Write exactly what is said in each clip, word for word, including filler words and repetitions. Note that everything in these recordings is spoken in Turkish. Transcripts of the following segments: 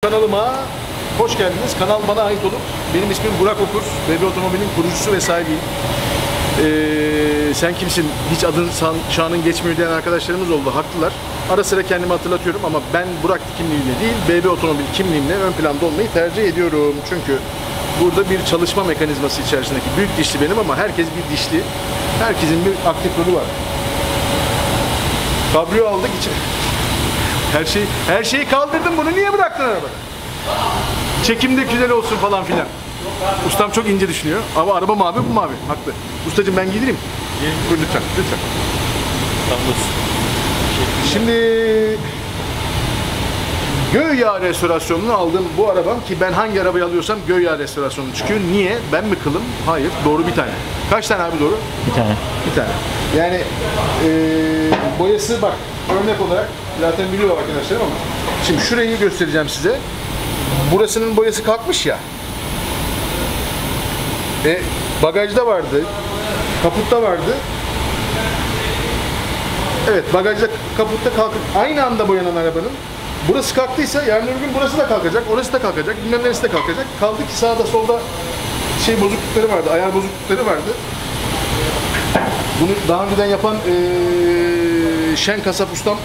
Kanalıma hoş geldiniz. Kanal bana ait olup benim ismim Burak Okur. B B Otomobil'in kurucusu ve sahibiyim. Ee, sen kimsin? Hiç adın şanın geçmiyor diyen arkadaşlarımız oldu. Haklılar. Ara sıra kendimi hatırlatıyorum ama ben Burak kimliğiyle değil, B B Otomobil kimliğimle ön planda olmayı tercih ediyorum. Çünkü burada bir çalışma mekanizması içerisindeki büyük dişli benim ama herkes bir dişli. Herkesin bir aktif rolü var. Kabriyo aldık için. Her şeyi her şeyi kaldırdım. Bunu niye bıraktın arabada? Çekimde güzel olsun falan filan. Ustam çok ince düşünüyor. Ama araba mavi, bu mavi. Haklı. Ustacığım ben giydireyim. Buyur lütfen, lütfen. Şimdi Göğyağı restorasyonunu aldım bu arabam ki ben hangi arabayı alıyorsam Göğyağı restorasyonu çıkıyor. Niye? Ben mi kılım? Hayır. Doğru bir tane. Kaç tane abi doğru? Bir tane. Bir tane. Yani ee, boyası bak örnek olarak zaten biliyor arkadaşlarım ama şimdi şurayı göstereceğim size. Burasının boyası kalkmış ya. E, bagajda vardı. Kaputta vardı. Evet, bagajda, kaputta kalkıp aynı anda boyanan arabanın burası kalktıysa yarın öbür gün burası da kalkacak, orası da kalkacak, bilmem neresi de kalkacak. Kaldı ki sağda solda şey bozuklukları vardı, ayar bozuklukları vardı. Bunu daha önceden yapan ee, Şen Kasap ustam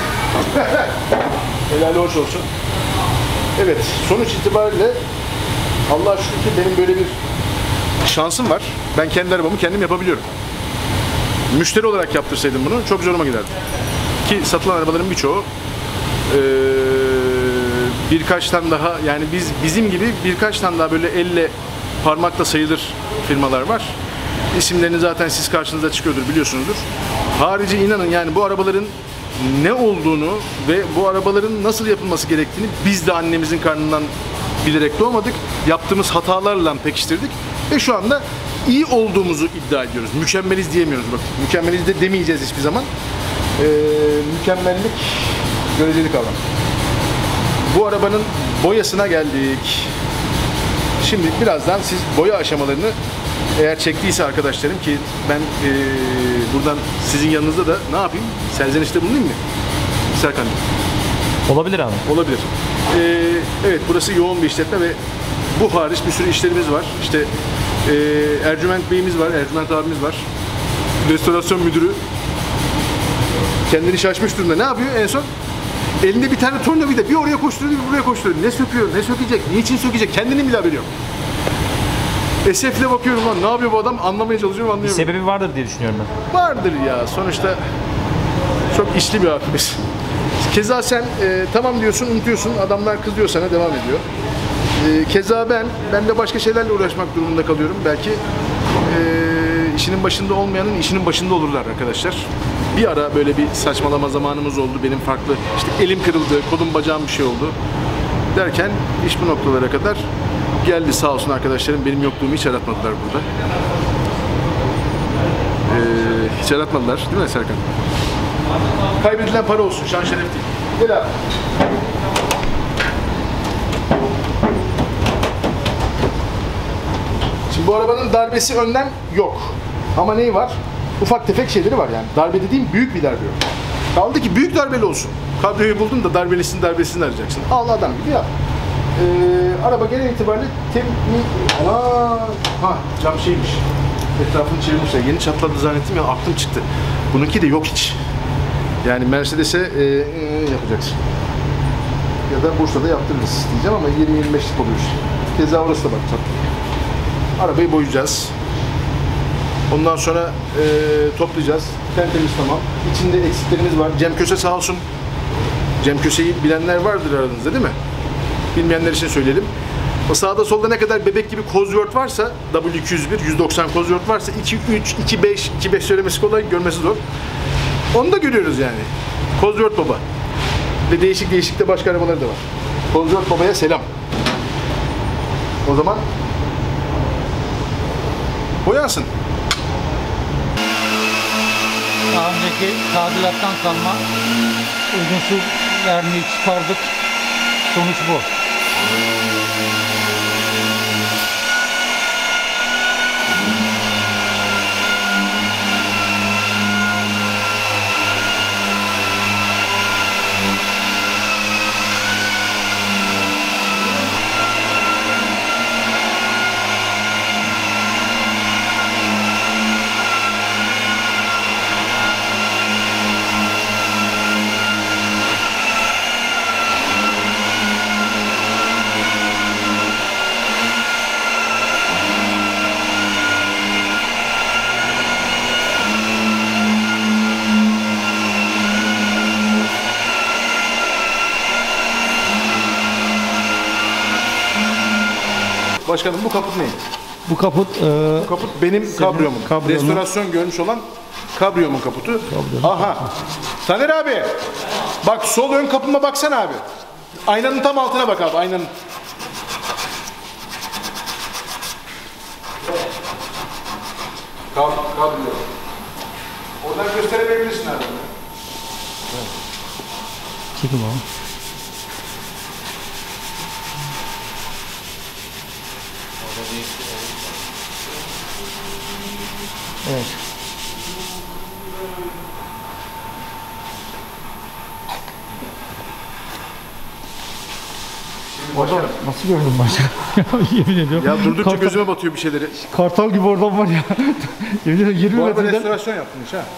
helal hoş olsun. Evet, sonuç itibariyle Allah'a şükür ki benim böyle bir şansım var. Ben kendi arabamı kendim yapabiliyorum. Müşteri olarak yaptırsaydım bunu çok zoruma giderdi. Ki satılan arabaların birçoğu ee, birkaç tane daha yani biz bizim gibi birkaç tane daha böyle elle parmakla sayılır firmalar var. İsimlerini zaten siz karşınıza çıkıyordur, biliyorsunuzdur. Harici inanın yani bu arabaların ne olduğunu ve bu arabaların nasıl yapılması gerektiğini biz de annemizin karnından bilerek doğmadık. Yaptığımız hatalarla pekiştirdik ve şu anda iyi olduğumuzu iddia ediyoruz. Mükemmeliz diyemiyoruz bak. Mükemmeliz de demeyeceğiz hiçbir zaman. Ee, mükemmellik göreceli kavram. Bu arabanın boyasına geldik. Şimdi birazdan siz boya aşamalarını eğer çektiyse arkadaşlarım ki ben ee, buradan sizin yanınızda da ne yapayım? Serzenişte bulunayım mı? Serkan. Olabilir abi. Olabilir. Ee, evet burası yoğun bir işletme ve bu hariç bir sürü işlerimiz var. İşte ee, Ercüment Bey'imiz var, Ercüment abimiz var. Restorasyon müdürü. Kendini şaşmış durumda. Ne yapıyor en son? Elinde bir tane tornavida bir oraya koşturuyor, bir buraya koşturuyor. Ne söküyor, ne sökecek, niçin sökecek? Kendinin bile haberi yok. Esefle bakıyorum lan, ne yapıyor bu adam? Anlamaya çalışıyorum, anlıyorum. Bir sebebi vardır diye düşünüyorum ben. Vardır ya. Sonuçta çok işli bir abimiz. Keza sen e, tamam diyorsun, unutuyorsun. Adamlar kızıyor sana, devam ediyor. E, keza ben, ben de başka şeylerle uğraşmak durumunda kalıyorum. Belki e, işinin başında olmayanın işinin başında olurlar arkadaşlar. Bir ara böyle bir saçmalama zamanımız oldu. Benim farklı, işte elim kırıldı, kolum bacağım bir şey oldu. Derken iş bu noktalara kadar geldi sağ olsun arkadaşlarım. Benim yokluğumu hiç aratmadılar burada. Ee, hiç aratmadılar değil mi Serkan? Kaybedilen para olsun, şan şeref değil. Gel abi. Şimdi bu arabanın darbesi önden yok. Ama neyi var? Ufak tefek şeyleri var yani. Darbe dediğim büyük bir darbe yok. Kaldı ki büyük darbeli olsun. Kabriyoyu buldun da darbelisini darbesini arayacaksın. Al adam gibi yap. Ee, araba genel itibariyle temizlik... Aa, ha cam şeymiş. Etrafını çevirmişler. Yeni çatladı zannettim ya, aklım çıktı. Bununki de yok hiç. Yani Mercedes'e e, e, yapacaksın. Ya da Bursa'da yaptırırız diyeceğim ama yirmi yirmi beşlik oluyor işte. Keza orası da bak çatlı. Arabayı boyayacağız. Ondan sonra e, toplayacağız. Tertemiz tamam. İçinde eksiklerimiz var. Cem Köse sağ olsun. Cem Köse'yi bilenler vardır aranızda değil mi? Bilmeyenler için söyleyelim. O sağda solda ne kadar bebek gibi Cosworth varsa, W iki yüz bir, yüz doksan Cosworth varsa iki üç, iki beş, iki beş söylemesi kolay, görmesi zor. Onu da görüyoruz yani. Cosworth Baba. Ve değişik değişik de başka arabaları da var. Cosworth Baba'ya selam. O zaman boyansın. Daha önceki tadilattan kalma uygunsuz verniği çıkardık. Sonuç bu. Başkanım bu kaput neydi? Bu kaput e, Bu kaput benim kabriyomun. kabriyomun. Restorasyon görmüş olan kabriyomun kaputu. Aha. Taner abi. Bak sol ön kapıma baksana abi. Aynanın tam altına bak abi. Aynanın. Kab kabriyo. Oradan gösterebilirsin abi. çekim abi. Evet. Orada nasıl gördün başka? Yemin ediyorum. Ya durdukça Kartal- gözüme batıyor bir şeyleri. Kartal gibi oradan var ya. Yemin ediyorum yirmi Bu arada metreden. restorasyon yaptınız ha.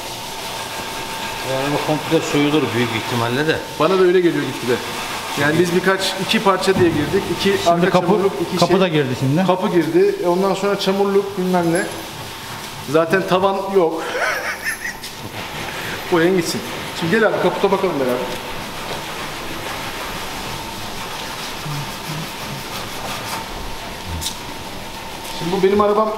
Yani komple soyulur büyük ihtimalle de. Bana da öyle geliyor gitgide. Yani biz birkaç iki parça diye girdik. İki Şimdi arka kapı, çamurluk, iki kapı şey. da girdi şimdi. Kapı girdi. E Ondan sonra çamurluk bilmem ne. Zaten tavan yok. Boyayın gitsin. Şimdi gel abi kaputa bakalım beraber. Şimdi bu benim arabam.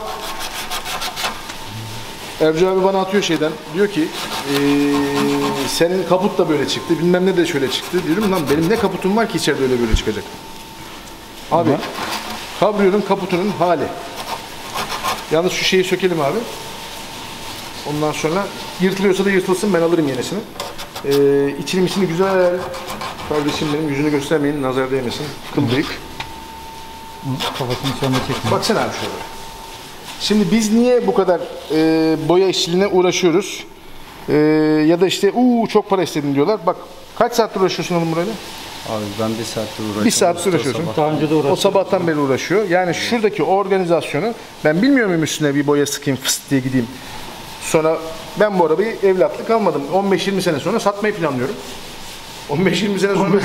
Ercü abi bana atıyor şeyden. Diyor ki eee, senin kaput da böyle çıktı. Bilmem ne de şöyle çıktı. Diyorum lan benim ne kaputum var ki içeride öyle böyle çıkacak. Abi kabriyonun kaputunun hali. Yalnız şu şeyi sökelim abi. Ondan sonra yırtılıyorsa da yırtılsın, ben alırım yenisini. Ee, içini içini güzel. Kardeşim benim yüzünü göstermeyin, nazar değmesin. Kıl bıyık. Kafasını şu anda çekmiyor. Baksana abi şöyle. Şimdi biz niye bu kadar e, boya işçiliğine uğraşıyoruz? E, ya da işte uuu çok para istedin diyorlar. Bak kaç saattir uğraşıyorsun oğlum burayla? Abi ben bir saattir uğraşıyorum. Bir saattir uğraşıyorsun. Daha önce de O uğraştım. sabahtan beri uğraşıyor. Yani şuradaki organizasyonu ben bilmiyor muyum üstüne bir boya sıkayım fıst diye gideyim. Sonra ben bu arabayı evlatlık almadım. on beş yirmi sene sonra satmayı planlıyorum. on beş yirmi sene sonra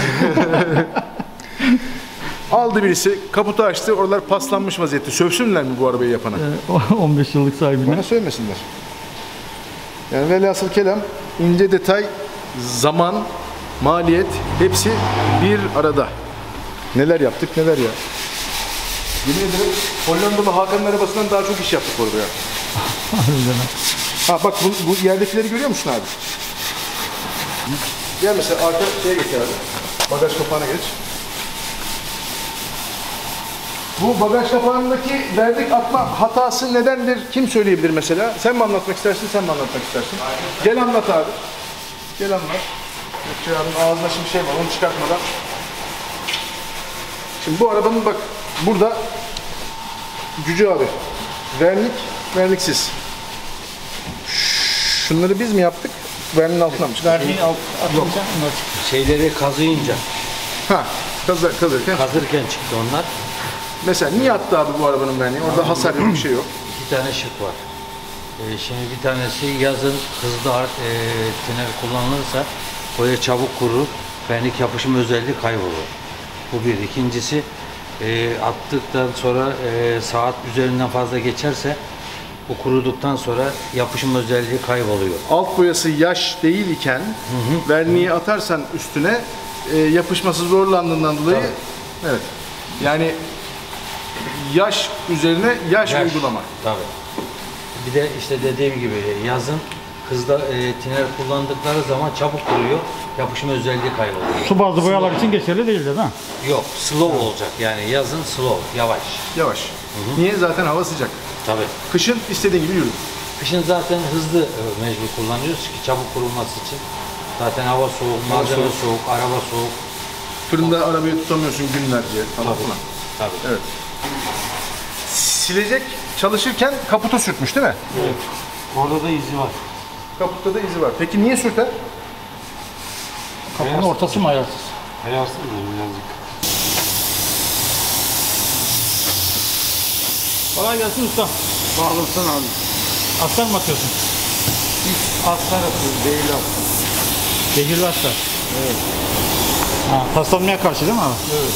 aldı birisi, kaputu açtı, oralar paslanmış vaziyette. Sövsünler mi bu arabayı yapana? Ee, on beş yıllık sahibine. Bana söylemesinler. Yani velhasıl kelam, ince detay, zaman, maliyet hepsi bir arada. Neler yaptık neler ya. Yemin ederim Hollandalı Hakan'ın arabasından daha çok iş yaptık orada ya. Harbiden ha. Ha bak bu, bu yerdekileri görüyor musun abi? Gel mesela arka şeye geç abi. Bagaj kapağına geç. Bu bagaj kapağındaki verdik atma hatası nedendir? Kim söyleyebilir mesela? Sen mi anlatmak istersin, sen mi anlatmak istersin? Gel anlat abi. Gel anlat. Gökçe abinin ağzında şimdi şey var, onu çıkartmadan. Şimdi bu arabanın bak, burada Cüce abi, vernik, verniksiz. Şunları biz mi yaptık? Verniğin altına mı çıktı? Verdiğin alt atınca bunlar çıktı. Şeyleri kazıyınca, Ha, kazı, kazırken. kazırken çıktı onlar. Mesela niye attı abi bu arabanın verniği? Orada hasar yok, bir şey yok. İki tane şık var. Ee, şimdi bir tanesi yazın hızlı e, tiner kullanılırsa boya çabuk kurur. Vernik yapışım özelliği kaybolur. Bu bir. İkincisi e, attıktan sonra e, saat üzerinden fazla geçerse bu kuruduktan sonra yapışım özelliği kayboluyor. Alt boyası yaş değil iken verniği atarsan üstüne e, yapışması zorlandığından dolayı evet. Yani yaş üzerine yaş, Yaş. uygulama. Tabii. Bir de işte dediğim gibi yazın hızda e, tiner kullandıkları zaman çabuk kuruyor. Yapışma özelliği kayboluyor. Su bazlı boyalar için geçerli değil değil mi? Yok, slow olacak yani yazın slow, yavaş. Yavaş. Niye? Zaten hava sıcak. Tabii. Kışın istediğin gibi yürü. Kışın zaten hızlı e, mecbur kullanıyoruz ki çabuk kurulması için. Zaten hava soğuk, malzeme soğuk. soğuk, araba soğuk. Fırında arabayı tutamıyorsun günlerce falan filan. Tabii. Evet. Silecek çalışırken kaputa sürtmüş değil mi? Evet. Orada da izi var. Kaputta da izi var. Peki niye sürter? Kapının ortası mı ayarsız? Ayarsın mı birazcık? Kolay gelsin usta. Bağlasın abi. Astar mı atıyorsun? Aslar atıyoruz, değil aslar. Zehirli astar. Evet. Ha, paslanmaya karşı değil mi abi? Evet.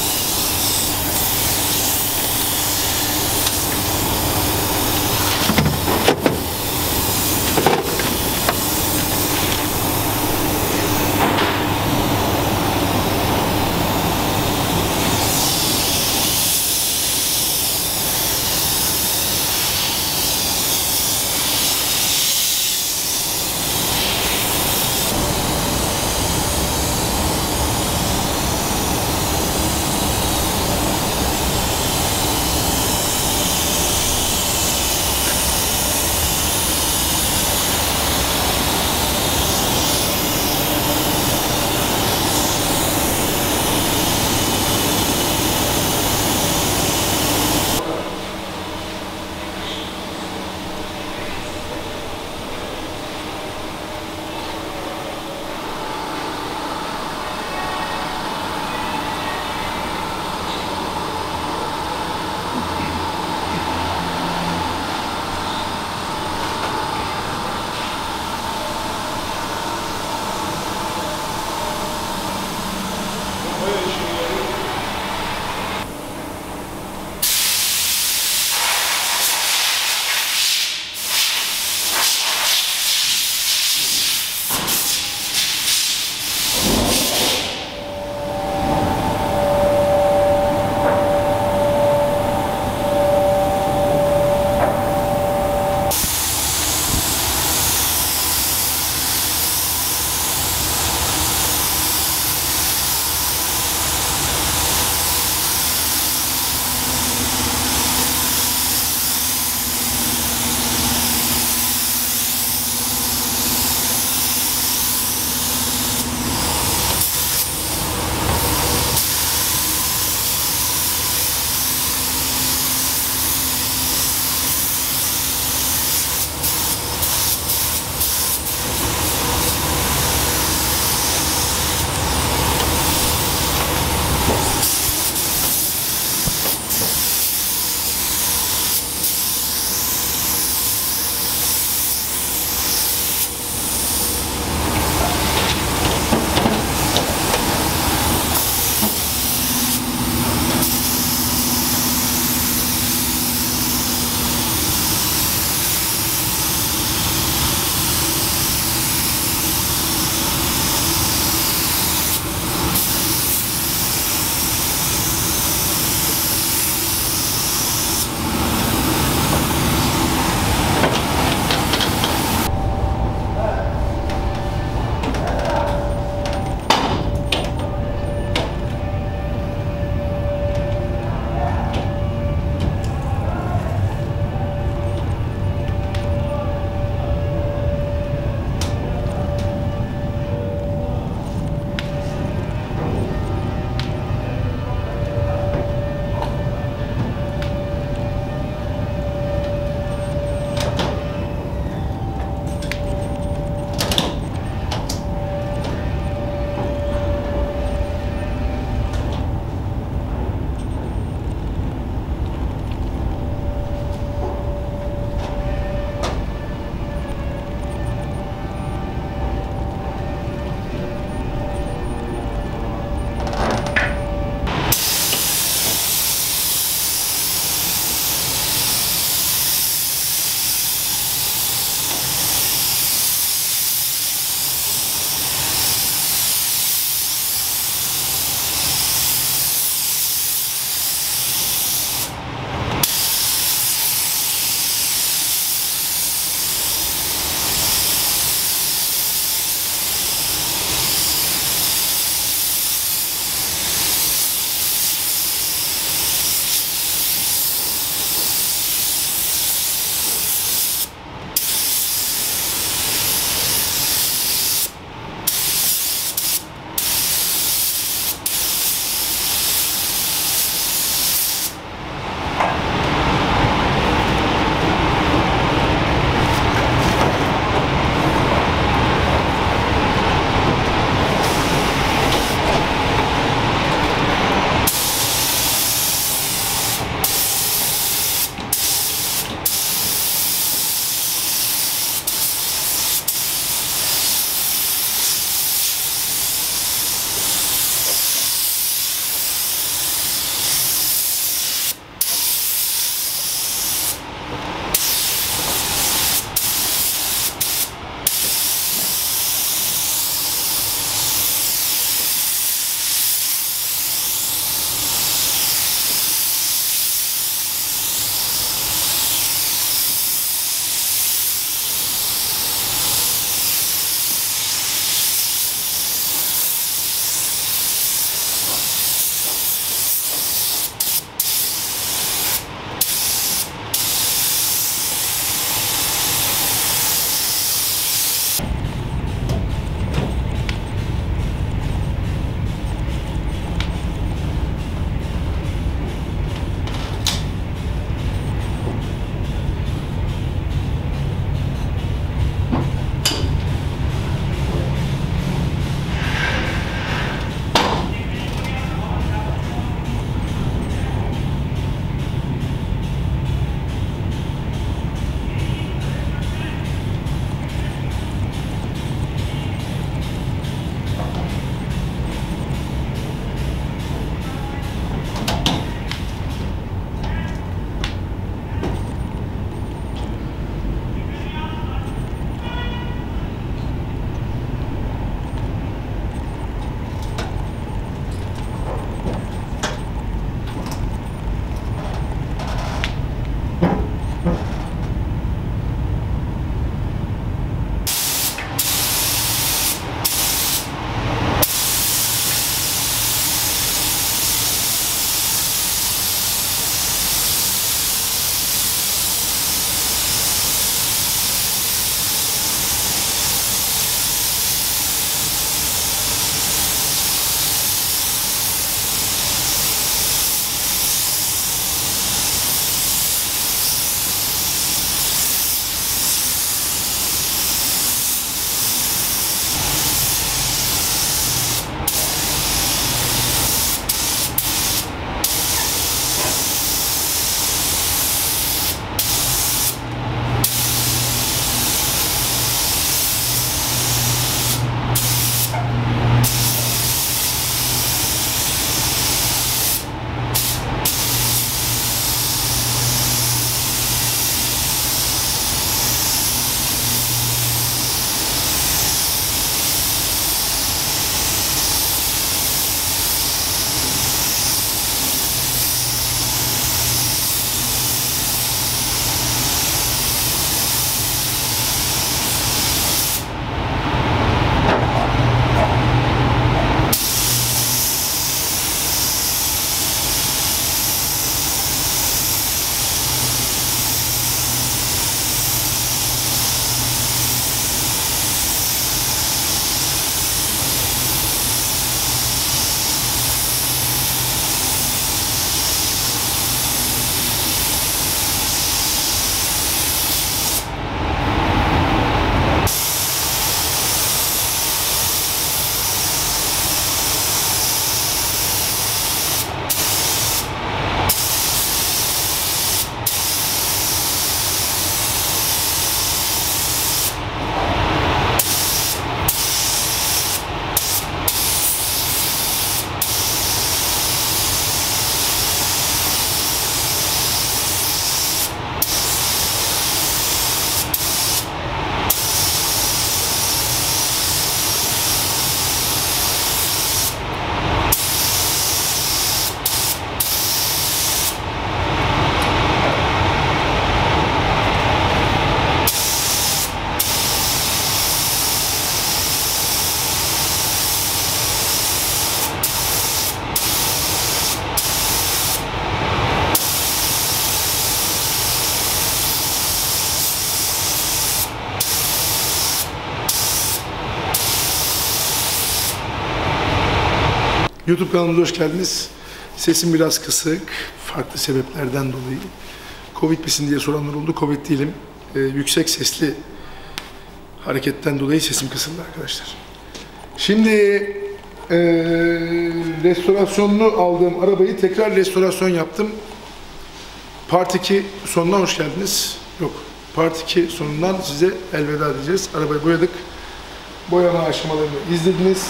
YouTube kanalımıza hoş geldiniz. Sesim biraz kısık, farklı sebeplerden dolayı. Covid misin diye soranlar oldu. Covid değilim. Ee, yüksek sesli hareketten dolayı sesim kısıldı arkadaşlar. Şimdi ee, restorasyonlu aldığım arabayı tekrar restorasyon yaptım. Part iki sonuna hoş geldiniz. Yok, Part iki sonundan size elveda edeceğiz. Arabayı boyadık. Boyama aşamalarını izlediniz.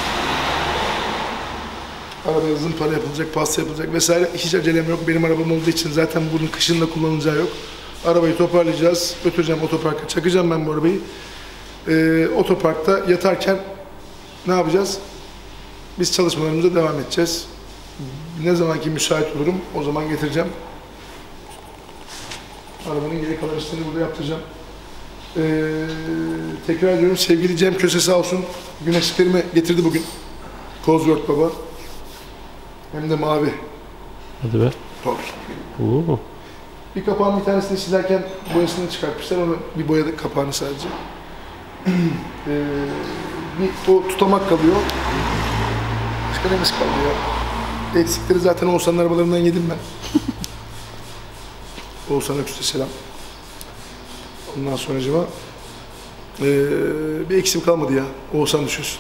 Arabaya zımpara yapılacak, pasta yapılacak vesaire. Hiç acelem yok. Benim arabam olduğu için zaten bunun kışın da kullanılacağı yok. Arabayı toparlayacağız. Götüreceğim otoparka. Çakacağım ben bu arabayı. Ee, otoparkta yatarken ne yapacağız? Biz çalışmalarımıza devam edeceğiz. Ne zamanki müsait olurum o zaman getireceğim. Arabanın geri kalan işlerini burada yaptıracağım. Ee, tekrar ediyorum, sevgili Cem Köse sağ olsun güneşliklerimi getirdi bugün. Cosworth baba. Hem de mavi. Hadi be. Tabii. Oo. Bir kapağın bir tanesini silerken boyasını çıkartmışlar. Onu bir boyadık kapağını sadece. ee, bir o tutamak kalıyor. Başka neyimiz kalıyor? Eksikleri zaten Oğuzhan'ın arabalarından yedim ben. Oğuzhan'a küste selam. Ondan sonra acaba ee, bir eksim kalmadı ya. Oğuzhan düşünsün.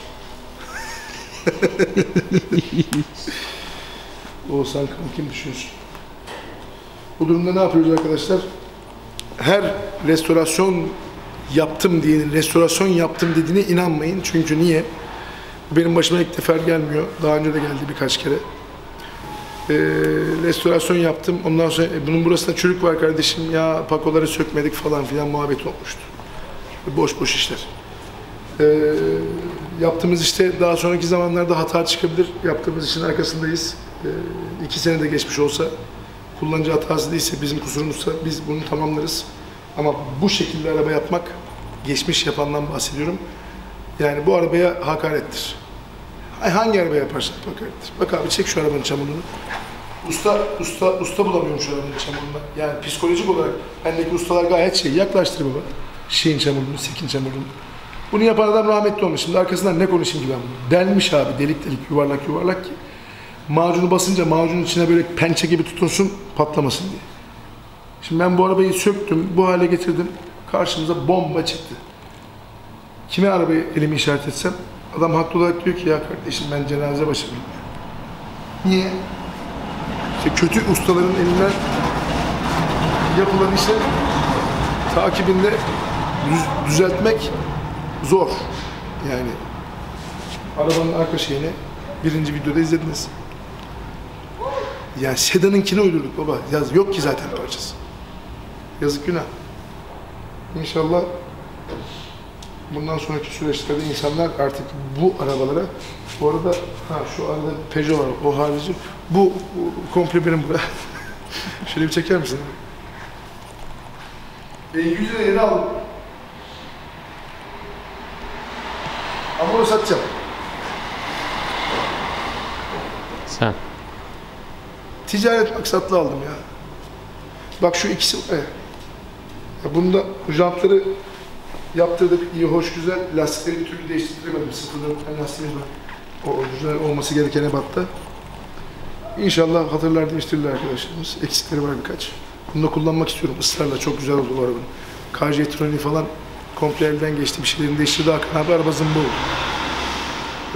Oğuzhan kim düşünsün. Bu durumda ne yapıyoruz arkadaşlar? Her restorasyon yaptım diyenin restorasyon yaptım dediğine inanmayın. Çünkü niye? Benim başıma ilk defa gelmiyor. Daha önce de geldi birkaç kere. Ee, restorasyon yaptım. Ondan sonra e, bunun burasında çürük var kardeşim ya pakoları sökmedik falan filan muhabbet olmuştu. Boş boş işler. Ee, yaptığımız işte daha sonraki zamanlarda hata çıkabilir. Yaptığımız işin arkasındayız. Ee, iki sene de geçmiş olsa kullanıcı hatası değilse bizim kusurumuzsa biz bunu tamamlarız. Ama bu şekilde araba yapmak geçmiş yapandan bahsediyorum. Yani bu arabaya hakarettir. Hangi araba yaparsan hakarettir. Bak abi çek şu arabanın çamurunu. Usta, usta, usta bulamıyorum şu arabanın çamurunda. Yani psikolojik olarak bendeki ustalar gayet şey yaklaştır baba. Şeyin çamurunu, sekin çamurunu. Bunu yapan adam rahmetli olmuş. Şimdi arkasından ne konuşayım ki ben bunu? Delmiş abi delik delik yuvarlak yuvarlak ki macunu basınca macunun içine böyle pençe gibi tutunsun patlamasın diye. Şimdi ben bu arabayı söktüm, bu hale getirdim. Karşımıza bomba çıktı. Kime arabayı elimi işaret etsem adam haklı olarak diyor ki ya kardeşim ben cenaze başı bilmiyorum. Niye? İşte kötü ustaların elinden yapılan işler takibinde düz, düzeltmek zor. Yani arabanın arka şeyini birinci videoda izlediniz. Yani sedanınkine uydurduk baba. Yaz yok ki zaten parçası. Yazık günah. İnşallah bundan sonraki süreçlerde insanlar artık bu arabalara, bu arada ha şu arada Peugeot var, o harici, bu, bu komple benim bura. Şöyle bir çeker misin? E, yüz liraya yeni aldım. Ama onu satacağım. Sen. Ticaret maksatlı aldım ya. Bak şu ikisi, evet. Ya bunda jantları yaptırdık, iyi, hoş, güzel. Lastikleri bir türlü değiştiremedim. Sıfırdan lastiğimiz var. O orijinal olması gereken ebatta. İnşallah hatırlar değiştirirler arkadaşlarımız. Eksikleri var birkaç. Bunu da kullanmak istiyorum ısrarla. Çok güzel oldu bu arabanın. K J elektroniği falan komple elden geçti. Bir şeylerini değiştirdi. Hakan abi araba zımba oldu. Ee,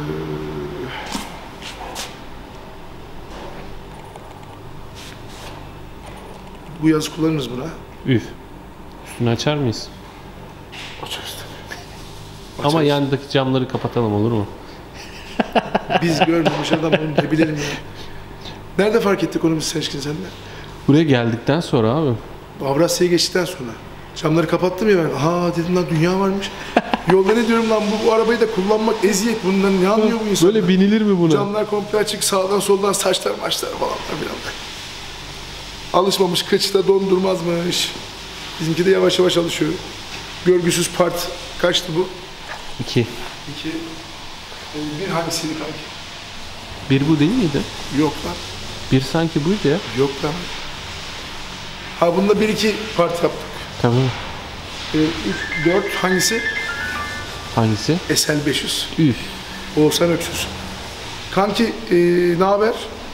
bu yaz kullanırız buna. Üf. Üstünü açar mıyız? Açarız tabii. Ama Açarız. yandaki camları kapatalım olur mu? Biz görmemiş adam onu ne bilelim ya. Nerede fark ettik onu biz seçkin seninle? Buraya geldikten sonra abi. Avrasya'ya geçtikten sonra. Camları kapattım ya ben. Ha dedim lan dünya varmış. Yolda ne diyorum lan bu, bu arabayı da kullanmak eziyet. Bundan ne anlıyor bu insan? Böyle binilir mi buna? Camlar komple açık. Sağdan soldan saçlar maçlar falan filan. Alışmamış kıçta dondurmazmış. Bizimki de yavaş yavaş alışıyor. Görgüsüz part. Kaçtı bu? İki. İki. Bir hangisiydi kanki? Bir bu değil miydi? Yok lan. Bir sanki buydu ya. Yok lan. Ha bunda bir iki part yaptık. Tamam. Ee, üç, dört hangisi? Hangisi? S L beş yüz. Üf. Oğuzhan Öksüz. Kanki e, ne haber?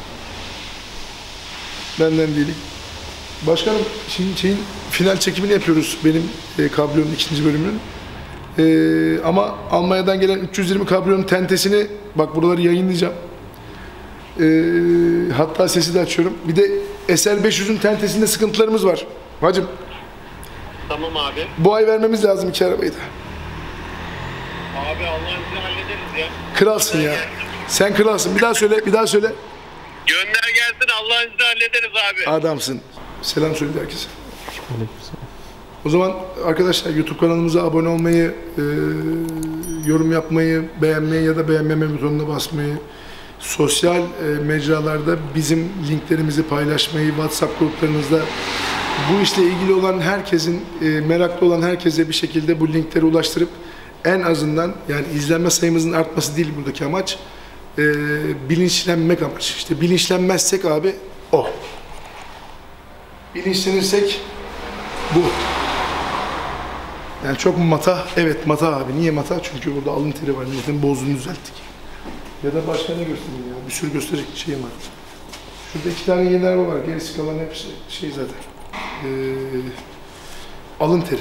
Benden değilim. Başkanım şimdi şeyin final çekimini yapıyoruz benim e, kabriyonun ikinci bölümünün. E, ama Almanya'dan gelen üç yüz yirmi kabriyonun tentesini bak buraları yayınlayacağım. E, hatta sesi de açıyorum. Bir de S L beş yüzün tentesinde sıkıntılarımız var. Hacım Tamam abi. bu ay vermemiz lazım iki arabayı da. Abi Allah'ın izniyle hallederiz ya. Kralsın ya. Sen kralsın. Bir daha söyle, bir daha söyle. Gönder gelsin Allah'ın izniyle hallederiz abi. Adamsın. Selam söyle herkese. Aleykümselam. O zaman arkadaşlar YouTube kanalımıza abone olmayı, e, yorum yapmayı, beğenmeyi ya da beğenmeme butonuna basmayı, sosyal e, mecralarda bizim linklerimizi paylaşmayı, WhatsApp gruplarınızda bu işle ilgili olan herkesin, e, meraklı olan herkese bir şekilde bu linkleri ulaştırıp en azından yani izlenme sayımızın artması değil buradaki amaç, e, bilinçlenmek amaç. İşte bilinçlenmezsek abi o. Bilinçlenirsek bu. Yani çok mu mata? Evet mata abi. Niye mata? Çünkü burada alın teri var. Milletin bozduğunu düzelttik. Ya da başka ne göstereyim ya? Bir sürü gösterecek şeyim var. Şurada iki tane yeni araba var. Gerisi kalan hepsi şey zaten. Ee, alın teri.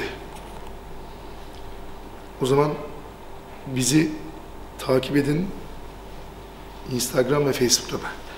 O zaman bizi takip edin. Instagram ve Facebook'ta da.